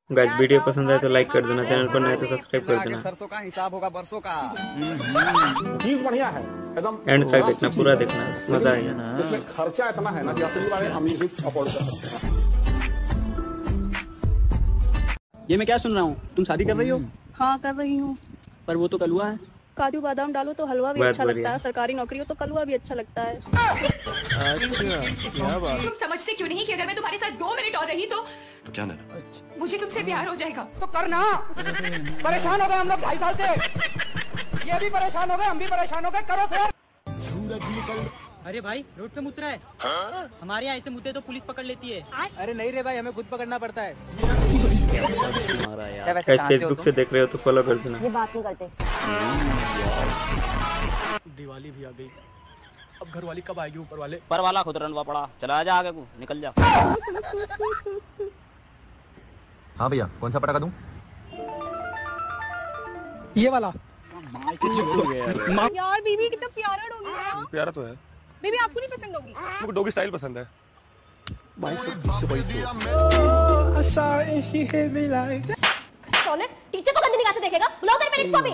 Guys video पसंद आए तो लाइक कर देना, चैनल पर नए तो सब्सक्राइब कर देना। सरसों का हिसाब होगा बरसों का। चीज बढ़िया है एकदम, एंड तक देखना, पूरा देखना, मजा आएगा ना। इसमें खर्चा इतना है ना कि अपनी वाले अमीर भी अफोर्ड कर सकते हैं। ये मैं क्या सुन रहा हूँ, तुम शादी कर रही हो? हाँ कर रही हूँ। पर वो तो कलुआ है। काजू बादाम डालो तो हलवा भी बहुत अच्छा बढ़िया। लगता है, सरकारी नौकरी हो तो कलवा भी अच्छा लगता है। क्या बात। तुम समझते क्यों नहीं कि अगर मैं तुम्हारे साथ 2 मिनट और रही तो क्या लेना? मुझे तुमसे प्यार हो जाएगा। तो करना। परेशान हो गए हम लोग 2.5 साल से। ये भी परेशान हो गए, हम भी परेशान हो गए, करो फिर। सूरज निकल। अरे भाई रोड पे मुतरा है। हमारे यहाँ ऐसे मुद्दे तो पुलिस पकड़ लेती है। अरे नहीं रे भाई, हमें खुद पकड़ना पड़ता है। गाइस फेसबुक से देख रहे हो तो फॉलो कर देना। ये बात नहीं करते। दिवाली भी आ गई, अब घर वाली कब आएगी ऊपर वाले? पर वाला खुद रनवा पड़ा, चला जा आगे को, निकल जा। हाँ भैया, कौन सा पटाखा दूं? ये वाला। यार बीबी कितना प्यारा डॉगी है। प्यारा तो है। बीबी आपको नहीं पसंद होगी? मुझे डॉगी स्टाइल पसंद है। टॉयलेट टीचर तो गंदी निगाह से देखेगा, बुलाओ तेरे पेरेंट्स को अभी।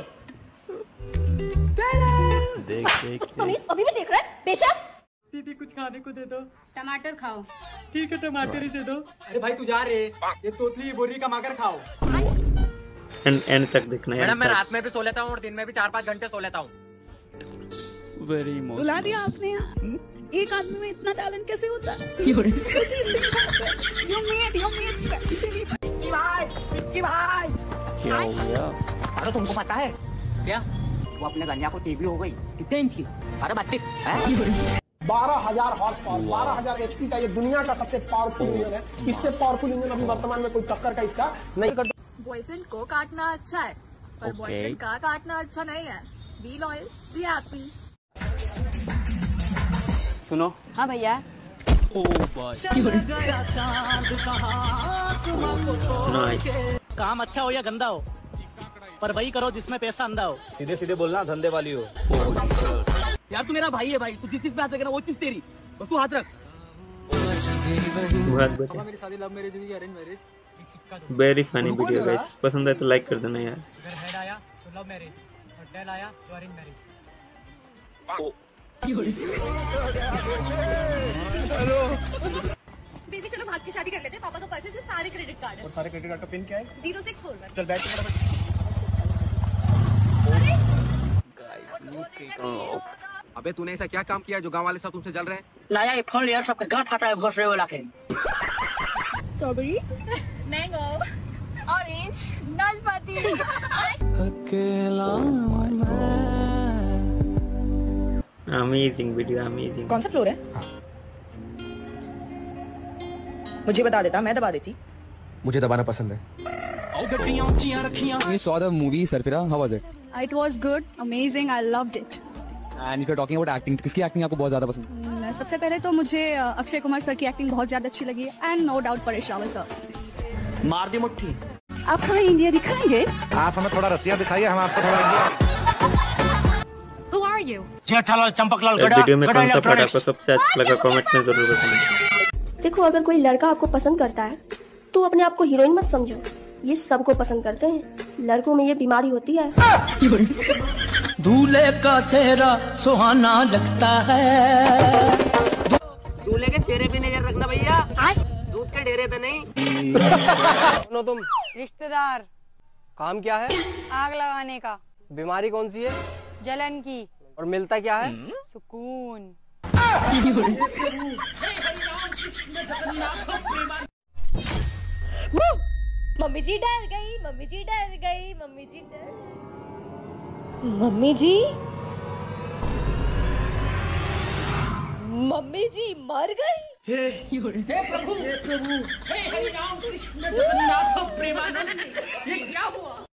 देख अमीश अभी भी देख रहा है बेशक। दीदी कुछ खाने को दे दो। टमाटर खाओ। ठीक है टमाटर ही दे दो। अरे भाई तू जा रे, ये तोतली बोरी का माकर खाओ। एंड तक देखना मैडम मैं यार। रात में भी सो लेता हूँ और दिन में भी 4-5 घंटे सो लेता हूँ। बुला दिया आपने यहाँ। एक आदमी में इतना टैलेंट कैसे होता है? क्या हो गया? अरे तुमको पता है क्या, वो अपने गंजा को टीवी हो गई। कितने इंच की? अरे 32 है। 12,000 हॉर्स पावर, 12,000 HP का ये दुनिया का सबसे पावरफुल इंजन है। इससे पावरफुल इंजन अभी वर्तमान में कोई टक्कर का इसका नहीं। बॉयफ्रेंड को काटना अच्छा है पर बॉयफ्रेंड का काटना अच्छा नहीं है। Be loyal, be happy. सुनो। हाँ भैया। नाइस। काम अच्छा हो या गंदा हो, पर वही करो जिसमें पैसा अंधा हो। सीधे सीधे बोलना, धंधे वाली हो। यार तू मेरा भाई है भाई, तू जिस चीज पे हाथ रखेना वो चीज तेरी, बस तू हाथ रख। बहुत बढ़िया, मेरी शादी लव मैरिज हुई, arrange marriage? Very funny video guys. पसंद आए तो लाइक कर देना यार। अगर हेड आया तो लव मैरिज और टेल आया तो अरेंज मैरिज। बेबी चलो भाग के शादी कर लेते हैं। पापा के पास में सारे क्रेडिट कार्ड है। और सारे क्रेडिट कार्ड का पिन क्या है? 0641। चल बैठ अबे तूने ऐसा क्या काम किया जो गांव वाले सब तुमसे जल रहे हैं? लाया ये फोन लिया, सबके गांठ फाटा है घोसले वाला के। स्ट्रॉबेरी, मैंगो, ऑरेंज, नाशपाती। Amazing video, amazing. कौन सा फ्लोर है? मुझे बता देता, मैं दबा देती। मुझे दबाना पसंद है। We saw the movie Sarfira. How was it? It was good, amazing. I loved it. And if you're talking about acting, तो किसकी एक्टिंग आपको बहुत ज्यादा पसंद? सबसे पहले तो मुझे अक्षय कुमार सर की एक्टिंग बहुत ज्यादा अच्छी लगी and no doubt Paresh Rawal sir. मार दी मुट्ठी। आप हमें इंडिया दिखाएंगे? आप हमें थोड़ा रसिया दिखाइए, हम आपको थोड़ा India. Who are you? Jethalal Champaklal इस वीडियो में कौन सा पार्ट आपको सबसे अच्छा लगा कमेंट में जरूर बताना। देखो अगर कोई लड़का आपको पसंद करता है तो अपने आप को हीरोइन मत समझो, ये सबको पसंद करते हैं। लड़कों में ये बीमारी होती है। दूल्हे का चेहरा सुहाना लगता है। दूल्हे के चेहरे पे नजर रखना भैया, दूध के डेरे पे नहीं। सुनो तुम। रिश्तेदार। काम क्या है? आग लगाने का। बीमारी कौन सी है? जलन की। और मिलता क्या है? सुकून। मम्मी जी डर गई, मम्मी जी डर गई, मम्मी जी डर। मम्मी जी, मम्मी जी मर गई। हे प्रभु, हे हरि राम कृष्ण जगन्नाथ प्रेमानंद, ये क्या हुआ?